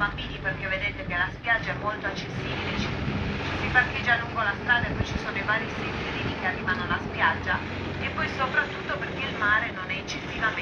bambini, perché vedete che la spiaggia è molto accessibile, ci si parcheggia lungo la strada e poi ci sono i vari sendierini che arrivano alla spiaggia, e poi soprattutto perché il mare non è eccessivamente